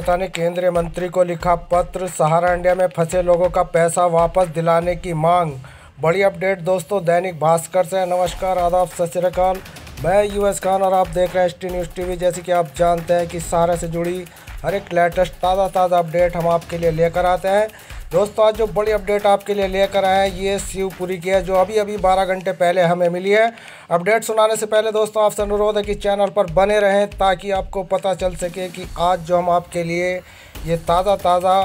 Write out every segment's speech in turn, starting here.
नेता ने केंद्रीय मंत्री को लिखा पत्र, सहारा इंडिया में फंसे लोगों का पैसा वापस दिलाने की मांग। बड़ी अपडेट दोस्तों दैनिक भास्कर से। नमस्कार, आदाब, सत श्री अकाल। मैं यूएस खान और आप देख रहे हैं एसटी न्यूज़ टीवी। जैसे कि आप जानते हैं कि सहारा से जुड़ी हर एक लेटेस्ट ताज़ा अपडेट हम आपके लिए लेकर आते हैं। दोस्तों आज जो बड़ी अपडेट आपके लिए लेकर आए हैं ये शिवपुरी की है, जो अभी 12 घंटे पहले हमें मिली है। अपडेट सुनाने से पहले दोस्तों आपसे अनुरोध है कि चैनल पर बने रहें ताकि आपको पता चल सके कि आज जो हम आपके लिए ये ताज़ा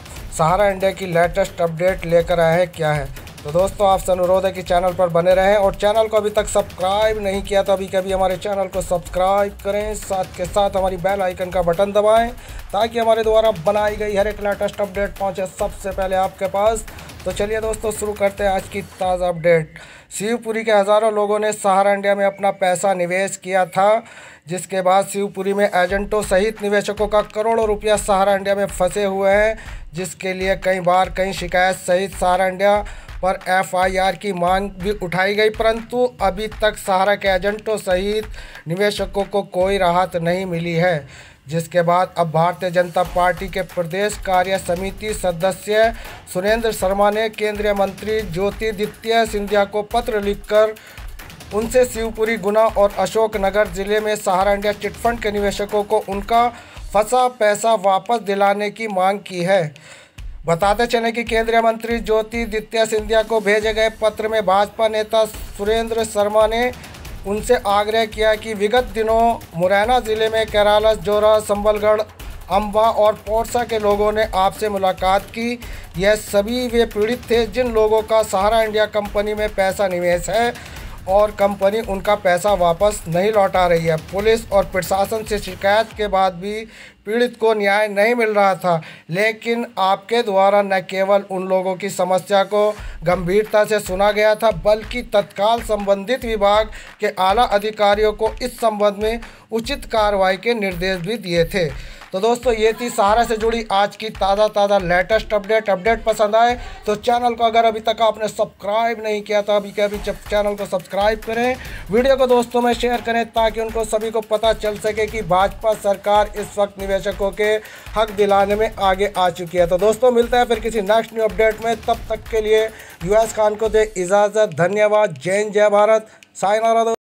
सहारा इंडिया की लेटेस्ट अपडेट लेकर आए हैं क्या है। तो दोस्तों आपसे अनुरोध है कि चैनल पर बने रहें और चैनल को अभी तक सब्सक्राइब नहीं किया तो अभी हमारे चैनल को सब्सक्राइब करें, साथ के साथ हमारी बेल आइकन का बटन दबाएं ताकि हमारे द्वारा बनाई गई हर एक लेटेस्ट अपडेट पहुंचे सबसे पहले आपके पास। तो चलिए दोस्तों शुरू करते हैं आज की ताज़ा अपडेट। शिवपुरी के हज़ारों लोगों ने सहारा इंडिया में अपना पैसा निवेश किया था, जिसके बाद शिवपुरी में एजेंटों सहित निवेशकों का करोड़ों रुपया सहारा इंडिया में फंसे हुए हैं, जिसके लिए कई शिकायत सहित सहारा इंडिया पर एफआईआर की मांग भी उठाई गई, परंतु अभी तक सहारा के एजेंटों सहित निवेशकों को कोई राहत नहीं मिली है। जिसके बाद अब भारतीय जनता पार्टी के प्रदेश कार्य समिति सदस्य सुरेंद्र शर्मा ने केंद्रीय मंत्री ज्योतिरादित्य सिंधिया को पत्र लिखकर उनसे शिवपुरी, गुना और अशोकनगर जिले में सहारा इंडिया चिटफंड के निवेशकों को उनका फंसा पैसा वापस दिलाने की मांग की है। बताते चलें कि केंद्रीय मंत्री ज्योतिरादित्य सिंधिया को भेजे गए पत्र में भाजपा नेता सुरेंद्र शर्मा ने उनसे आग्रह किया कि विगत दिनों मुरैना जिले में कैरालस, जोरा, संबलगढ़, अम्बा और पोरसा के लोगों ने आपसे मुलाकात की। यह सभी वे पीड़ित थे जिन लोगों का सहारा इंडिया कंपनी में पैसा निवेश है और कंपनी उनका पैसा वापस नहीं लौटा रही है। पुलिस और प्रशासन से शिकायत के बाद भी पीड़ित को न्याय नहीं मिल रहा था, लेकिन आपके द्वारा न केवल उन लोगों की समस्या को गंभीरता से सुना गया था, बल्कि तत्काल संबंधित विभाग के आला अधिकारियों को इस संबंध में उचित कार्रवाई के निर्देश भी दिए थे। तो दोस्तों ये थी सहारा से जुड़ी आज की ताज़ा लेटेस्ट अपडेट पसंद आए तो चैनल को अगर अभी तक आपने सब्सक्राइब नहीं किया तो अभी चैनल को सब्सक्राइब करें, वीडियो को दोस्तों में शेयर करें ताकि उनको सभी को पता चल सके कि भाजपा सरकार इस वक्त निवेशकों के हक दिलाने में आगे आ चुकी है। तो दोस्तों मिलता है फिर किसी नेक्स्ट न्यू अपडेट में, तब तक के लिए यूएस खान को दे इजाज़त। धन्यवाद। जय हिंद, जय भारत, सायनारा।